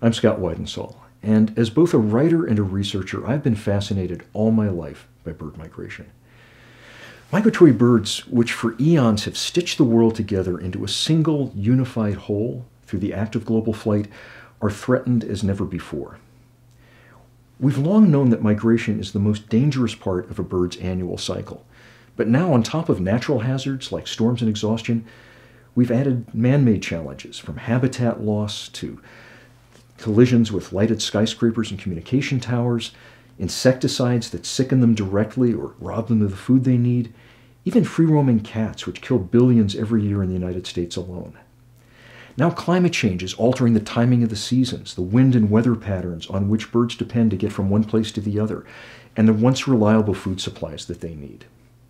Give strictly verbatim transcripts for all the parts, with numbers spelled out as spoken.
I'm Scott Weidensaul, and as both a writer and a researcher, I've been fascinated all my life by bird migration. Migratory birds, which for eons have stitched the world together into a single unified whole through the act of global flight, are threatened as never before. We've long known that migration is the most dangerous part of a bird's annual cycle. But now, on top of natural hazards like storms and exhaustion, we've added man-made challenges, from habitat loss to collisions with lighted skyscrapers and communication towers, insecticides that sicken them directly or rob them of the food they need, even free-roaming cats, which kill billions every year in the United States alone. Now climate change is altering the timing of the seasons, the wind and weather patterns on which birds depend to get from one place to the other, and the once reliable food supplies that they need.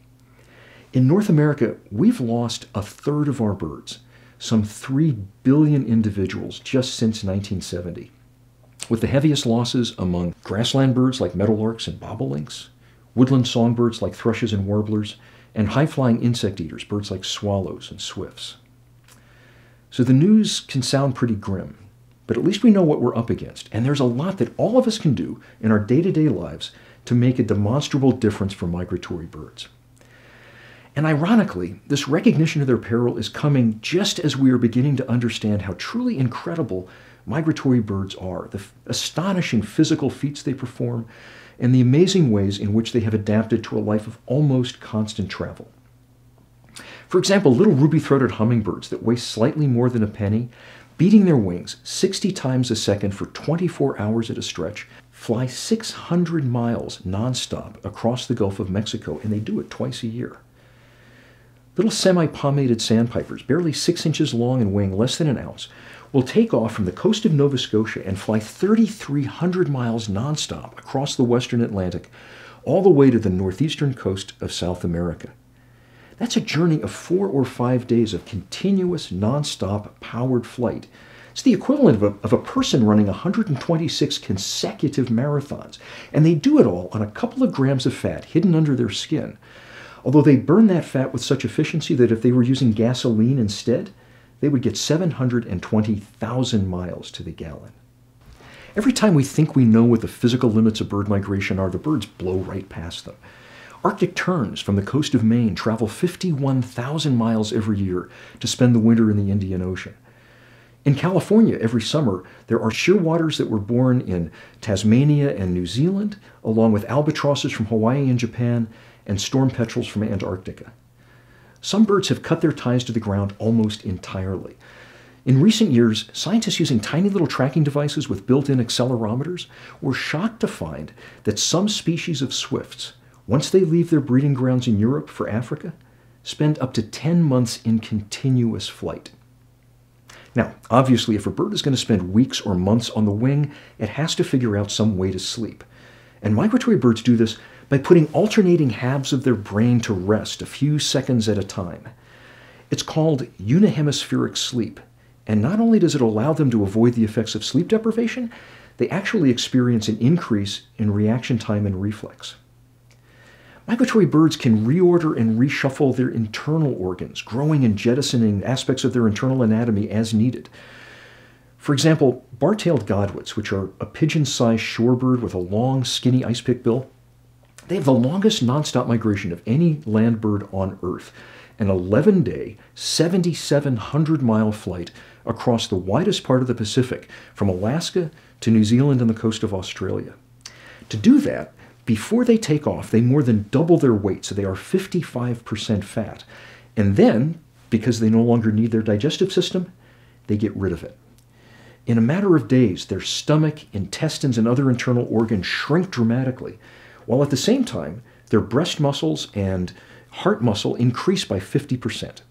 In North America, we've lost a third of our birds, some three billion individuals just since nineteen seventy, with the heaviest losses among grassland birds like meadowlarks and bobolinks, woodland songbirds like thrushes and warblers, and high-flying insect eaters, birds like swallows and swifts. So the news can sound pretty grim, but at least we know what we're up against, and there's a lot that all of us can do in our day-to-day lives to make a demonstrable difference for migratory birds. And ironically, this recognition of their peril is coming just as we are beginning to understand how truly incredible migratory birds are, the astonishing physical feats they perform, and the amazing ways in which they have adapted to a life of almost constant travel. For example, little ruby-throated hummingbirds that weigh slightly more than a penny, beating their wings sixty times a second for twenty-four hours at a stretch, fly six hundred miles nonstop across the Gulf of Mexico, and they do it twice a year. Little semi-palmated sandpipers, barely six inches long and weighing less than an ounce, will take off from the coast of Nova Scotia and fly thirty-three hundred miles nonstop across the western Atlantic, all the way to the northeastern coast of South America. That's a journey of four or five days of continuous, nonstop, powered flight. It's the equivalent of a, of a person running one hundred twenty-six consecutive marathons, and they do it all on a couple of grams of fat hidden under their skin. Although they burn that fat with such efficiency that if they were using gasoline instead, they would get seven hundred twenty thousand miles to the gallon. Every time we think we know what the physical limits of bird migration are, the birds blow right past them. Arctic terns from the coast of Maine travel fifty-one thousand miles every year to spend the winter in the Indian Ocean. In California, every summer, there are shearwaters that were born in Tasmania and New Zealand, along with albatrosses from Hawaii and Japan, and storm petrels from Antarctica. Some birds have cut their ties to the ground almost entirely. In recent years, scientists using tiny little tracking devices with built-in accelerometers were shocked to find that some species of swifts, once they leave their breeding grounds in Europe for Africa, spend up to ten months in continuous flight. Now, obviously, if a bird is going to spend weeks or months on the wing, it has to figure out some way to sleep. And migratory birds do this by putting alternating halves of their brain to rest a few seconds at a time. It's called Unihemispheric Sleep, and not only does it allow them to avoid the effects of sleep deprivation, they actually experience an increase in reaction time and reflex. Migratory birds can reorder and reshuffle their internal organs, growing and jettisoning aspects of their internal anatomy as needed. For example, bar-tailed godwits, which are a pigeon-sized shorebird with a long, skinny ice-pick bill, they have the longest nonstop migration of any land bird on Earth, an eleven-day, seventy-seven hundred mile flight across the widest part of the Pacific, from Alaska to New Zealand and the coast of Australia. To do that, before they take off, they more than double their weight, so they are fifty-five percent fat. And then, because they no longer need their digestive system, they get rid of it. In a matter of days, their stomach, intestines, and other internal organs shrink dramatically, while at the same time, their breast muscles and heart muscle increase by fifty percent.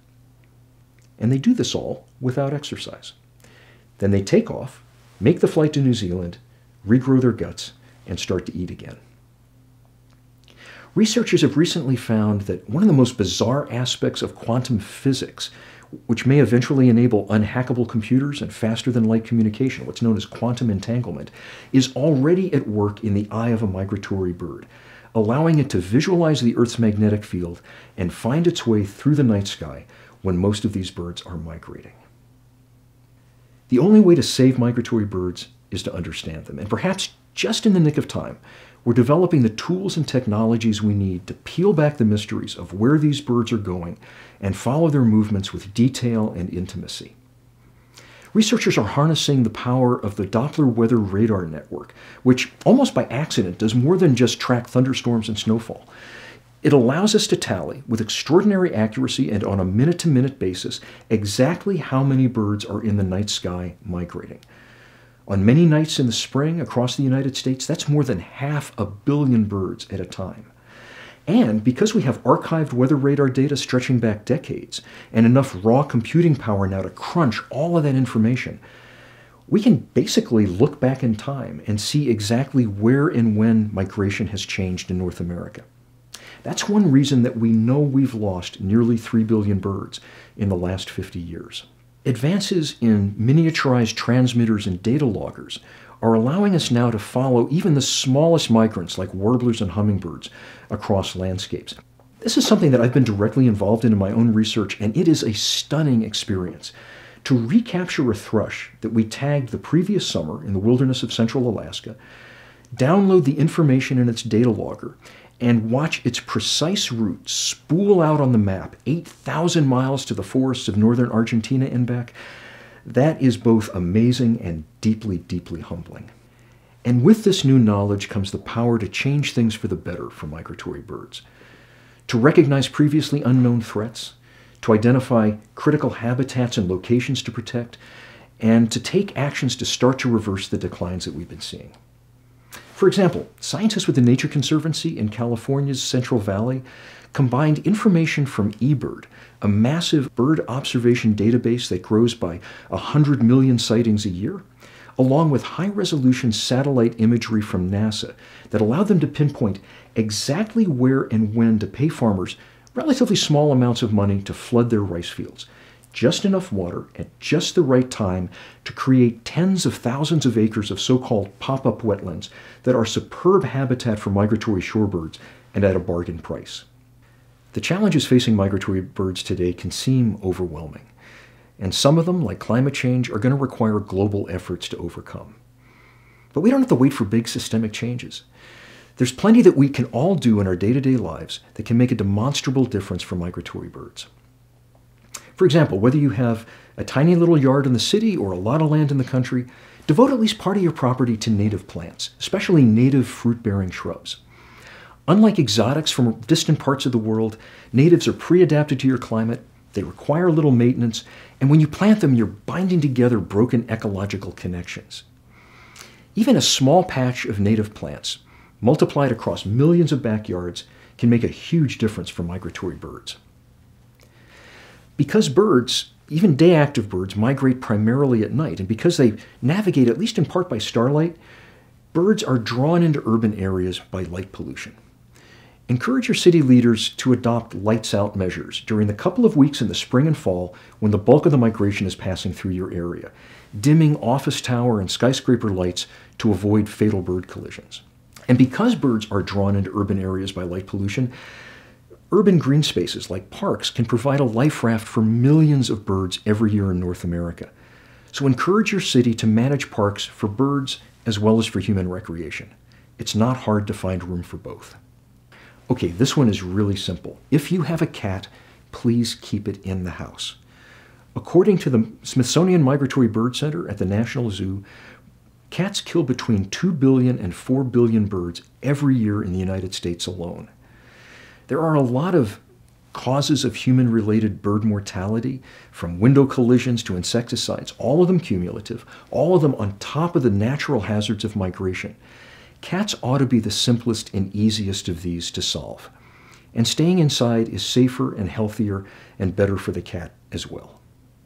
And they do this all without exercise. Then they take off, make the flight to New Zealand, regrow their guts, and start to eat again. Researchers have recently found that one of the most bizarre aspects of quantum physics, which may eventually enable unhackable computers and faster-than-light communication, what's known as quantum entanglement, is already at work in the eye of a migratory bird, allowing it to visualize the Earth's magnetic field and find its way through the night sky when most of these birds are migrating. The only way to save migratory birds is to understand them. And perhaps just in the nick of time, we're developing the tools and technologies we need to peel back the mysteries of where these birds are going and follow their movements with detail and intimacy. Researchers are harnessing the power of the Doppler weather radar network, which almost by accident does more than just track thunderstorms and snowfall. It allows us to tally, with extraordinary accuracy and on a minute-to-minute basis, exactly how many birds are in the night sky migrating. On many nights in the spring across the United States, that's more than half a billion birds at a time. And because we have archived weather radar data stretching back decades, and enough raw computing power now to crunch all of that information, we can basically look back in time and see exactly where and when migration has changed in North America. That's one reason that we know we've lost nearly three billion birds in the last fifty years. Advances in miniaturized transmitters and data loggers are allowing us now to follow even the smallest migrants like warblers and hummingbirds across landscapes. This is something that I've been directly involved in in my own research, and it is a stunning experience. To recapture a thrush that we tagged the previous summer in the wilderness of central Alaska, download the information in its data logger, and watch its precise route spool out on the map eight thousand miles to the forests of northern Argentina and back, that is both amazing and deeply, deeply humbling. And with this new knowledge comes the power to change things for the better for migratory birds. To recognize previously unknown threats, to identify critical habitats and locations to protect, and to take actions to start to reverse the declines that we've been seeing. For example, scientists with the Nature Conservancy in California's Central Valley combined information from eBird, a massive bird observation database that grows by one hundred million sightings a year, along with high-resolution satellite imagery from NASA that allowed them to pinpoint exactly where and when to pay farmers relatively small amounts of money to flood their rice fields. Just enough water at just the right time to create tens of thousands of acres of so-called pop-up wetlands that are superb habitat for migratory shorebirds and at a bargain price. The challenges facing migratory birds today can seem overwhelming, and some of them, like climate change, are going to require global efforts to overcome. But we don't have to wait for big systemic changes. There's plenty that we can all do in our day-to-day lives that can make a demonstrable difference for migratory birds. For example, whether you have a tiny little yard in the city or a lot of land in the country, devote at least part of your property to native plants, especially native fruit-bearing shrubs. Unlike exotics from distant parts of the world, natives are pre-adapted to your climate, they require little maintenance, and when you plant them, you're binding together broken ecological connections. Even a small patch of native plants, multiplied across millions of backyards, can make a huge difference for migratory birds. Because birds, even day-active birds, migrate primarily at night, and because they navigate at least in part by starlight, birds are drawn into urban areas by light pollution. Encourage your city leaders to adopt lights-out measures during the couple of weeks in the spring and fall when the bulk of the migration is passing through your area, dimming office tower and skyscraper lights to avoid fatal bird collisions. And because birds are drawn into urban areas by light pollution, urban green spaces like parks can provide a life raft for millions of birds every year in North America. So encourage your city to manage parks for birds as well as for human recreation. It's not hard to find room for both. Okay, this one is really simple. If you have a cat, please keep it in the house. According to the Smithsonian Migratory Bird Center at the National Zoo, cats kill between two billion and four billion birds every year in the United States alone. There are a lot of causes of human-related bird mortality, from window collisions to insecticides, all of them cumulative, all of them on top of the natural hazards of migration. Cats ought to be the simplest and easiest of these to solve. And staying inside is safer and healthier and better for the cat as well.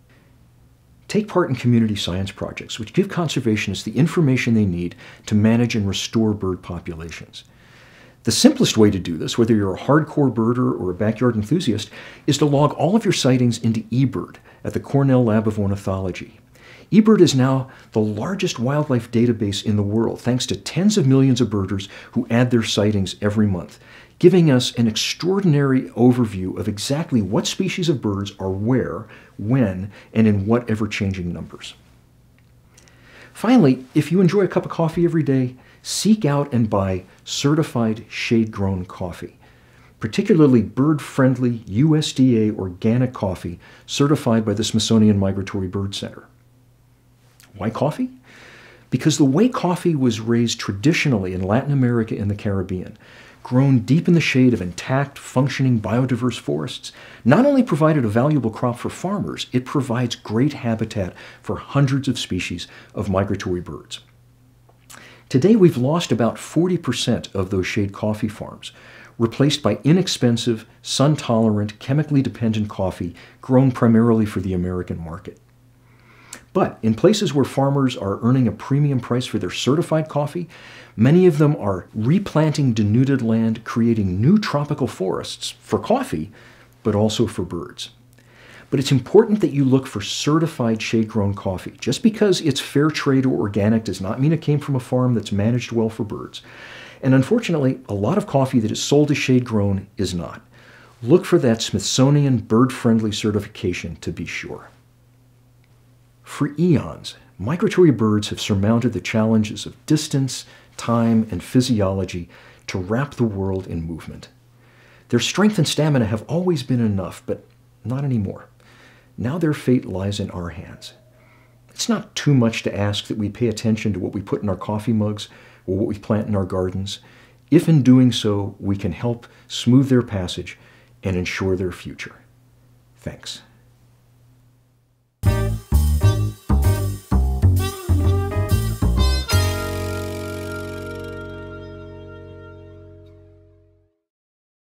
Take part in community science projects, which give conservationists the information they need to manage and restore bird populations. The simplest way to do this, whether you're a hardcore birder or a backyard enthusiast, is to log all of your sightings into eBird at the Cornell Lab of Ornithology. eBird is now the largest wildlife database in the world, thanks to tens of millions of birders who add their sightings every month, giving us an extraordinary overview of exactly what species of birds are where, when, and in what ever-changing numbers. Finally, if you enjoy a cup of coffee every day, seek out and buy certified shade-grown coffee, particularly bird-friendly U S D A organic coffee certified by the Smithsonian Migratory Bird Center. Why coffee? Because the way coffee was raised traditionally in Latin America and the Caribbean, grown deep in the shade of intact, functioning, biodiverse forests, not only provided a valuable crop for farmers, it provides great habitat for hundreds of species of migratory birds. Today, we've lost about forty percent of those shade coffee farms, replaced by inexpensive, sun-tolerant, chemically dependent coffee grown primarily for the American market. But in places where farmers are earning a premium price for their certified coffee, many of them are replanting denuded land, creating new tropical forests for coffee, but also for birds. But it's important that you look for certified shade-grown coffee. Just because it's fair trade or organic does not mean it came from a farm that's managed well for birds. And unfortunately, a lot of coffee that is sold as shade-grown is not. Look for that Smithsonian bird-friendly certification to be sure. For eons, migratory birds have surmounted the challenges of distance, time, and physiology to wrap the world in movement. Their strength and stamina have always been enough, but not anymore. Now their fate lies in our hands. It's not too much to ask that we pay attention to what we put in our coffee mugs or what we plant in our gardens, if in doing so we can help smooth their passage and ensure their future. Thanks.